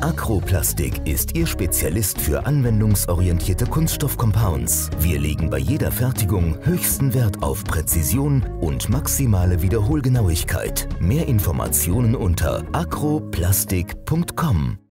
Acro-Plastik ist Ihr Spezialist für anwendungsorientierte Kunststoff-Compounds. Wir legen bei jeder Fertigung höchsten Wert auf Präzision und maximale Wiederholgenauigkeit. Mehr Informationen unter acroplastik.com.